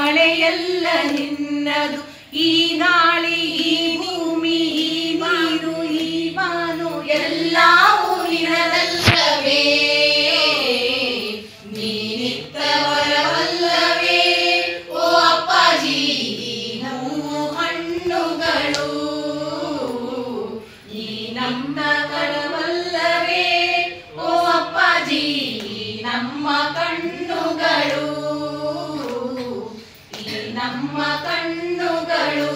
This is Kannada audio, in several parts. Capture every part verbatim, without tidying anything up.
ಮಳೆಯೆಲ್ಲ ನಿನ್ನದು ಈ ಗಾಳಿ ಈ ಭೂಮಿ ಈ ನೀರು ಈ ಬಾನು ಎಲ್ಲವೂ ನಿನ್ನದಲ್ಲವೇ ನೀನಿತ್ತ ವರವಲ್ಲವೇ ಓ ಅಪ್ಪಾಜಿ ನಮ್ಮ ಕಣ್ಣುಗಳು ಈ ನಮ್ಮ ಕರವಲ್ಲವೇ ಓ ಅಪ್ಪಾಜಿ ನಮ್ಮ ಕಣ್ಣುಗಳು ಈ ನಮ್ಮ ಕಣ್ಣುಗಳು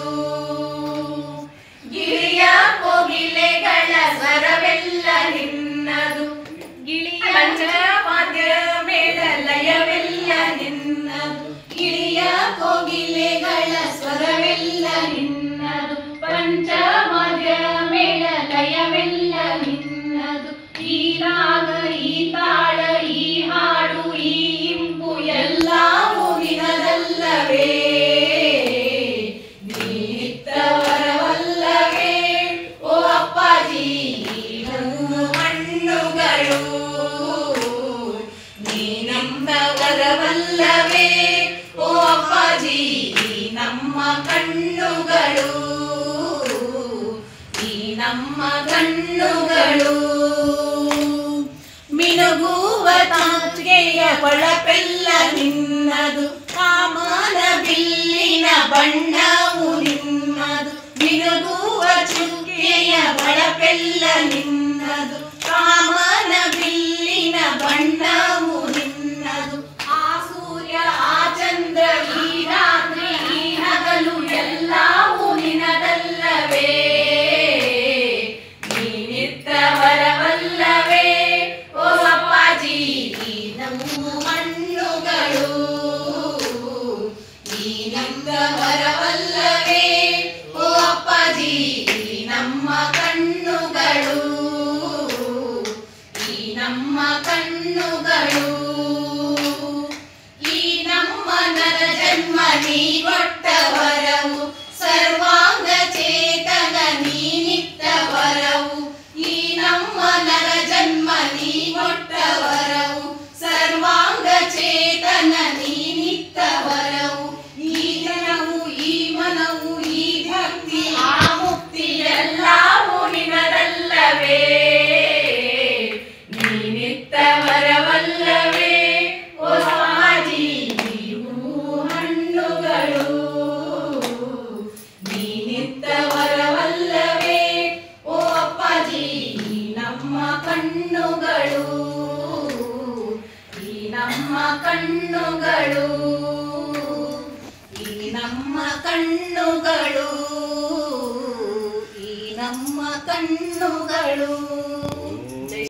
ಗಿಳಿಯ ಕೋಗಿಲೆಗಳ ಸ್ವರವೆಲ್ಲ ನಿನ್ನದು ಗಿಳಿಯ ಪಂಚವಾದ್ಯ ಮೇಳ ಲಯವೆಲ್ಲ ನಿನ್ನದು ಗಿಳಿಯ ಕೋಗಿಲೆಗಳ ಸ್ವರವೆಲ್ಲ ನಿನ್ನದು ಪಂಚವಾದ್ಯ ಮೇಳ ಲಯವೆಲ್ಲ ನಿನ್ನದು ಈ ರಾಗ ಈ ತಾಳ ಈ ಹಾಡು ಈ ಇಂಪು ಎಲ್ಲವೂ ನಿನ್ನದಲ್ಲವೇ ನೀನಿತ್ತ ವರವಲ್ಲವೇ ಓ ಅಪ್ಪಾಜಿ ನಮ್ಮ ಕಣ್ಣುಗಳು ನೀ ನಮ್ಮ ವರವಲ್ಲವೇ ಓ ಅಪ್ಪಾಜಿ ನಮ್ಮ ಕಣ್ಣುಗಳು ಈ ನಮ್ಮ ಕಣ್ಣುಗಳು ಮಿನುಗುವ ತಾಂತ್ರೆಯ ಹೊಳಪೆಲ್ಲ ನಿನ್ನದು ಕಾಮನ ಬಿಲ್ಲಿನ ಬಣ್ಣವು ನಿನ್ನದು ಮಿನುಗುವ ಚುಕ್ಕೆಯ ಹೊಳಪೆಲ್ಲ ನಿನ್ನದು ಕಾಮನ ಬಿಲ್ಲಿನ ಬಣ್ಣವು ನಿನ್ನದು ಆ ಸೂರ್ಯ ಆ ಚಂದ್ರ ಈ ರಾತ್ರಿ ಈ ಹಗಲು ಎಲ್ಲವೂ ನಿನ್ನದಲ್ಲವೇ ನೀನಿತ್ತ ವರವಲ್ಲವೇ ಓ ಅಪ್ಪಾಜಿ ನಮ್ಮ ಕಣ್ಣುಗಳು ಈ ನಮ್ಮ ವರವಲ್ಲವೇ ಓ ಅಪ್ಪಾಜಿ ನಮ್ಮ ಕಣ್ಣುಗಳು ಈ ನಮ್ಮ ಕಣ್ಣುಗಳು ಈ ನಮ್ಮ ನರ ಜನ್ಮ ನೀ ಕೊಟ್ಟ ವರವು ಸರ್ವಾಂಗ ಚೇತನ ನೀನಿತ್ತ ವರವು ಈ ನಮ್ಮ ನರ ಜನ್ಮ ನೀ ಕೊಟ್ಟ ವರವು ಸರ್ವಾಂಗ ಚೇತನ ನೀನಿತ್ತ ವರವು ಈ ಜನವು ಈ ಮನವು ಈ ಭಕ್ತಿ ಆ ಮುಕ್ತಿ ಎಲ್ಲವೂ ನಿನ್ನದಲ್ಲವೇ ನೀನಿತ್ತ ವರವಲ್ಲವೇ ಓ ಅಪ್ಪಾಜಿ ಹೂ ಹಣ್ಣುಗಳು ನೀನಿತ್ತ ವರವಲ್ಲವೇ ಓ ಅಪ್ಪಾಜಿ ನಮ್ಮ ಕಣ್ಣುಗಳು ಈ ನಮ್ಮ ಕಣ್ಣುಗಳು ಈ ನಮ್ಮ ಕಣ್ಣುಗಳು ಈ ನಮ್ಮ ಕಣ್ಣುಗಳು